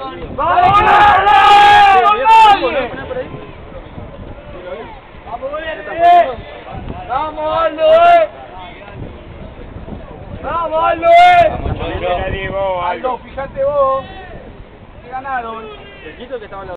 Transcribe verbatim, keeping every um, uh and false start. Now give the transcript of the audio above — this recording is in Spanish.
¡Vamos, Aldo, eh! ¡Vamos, Aldo, eh! Aldo, Aldo, fíjate vos. Qué ganaron. el quito que estaba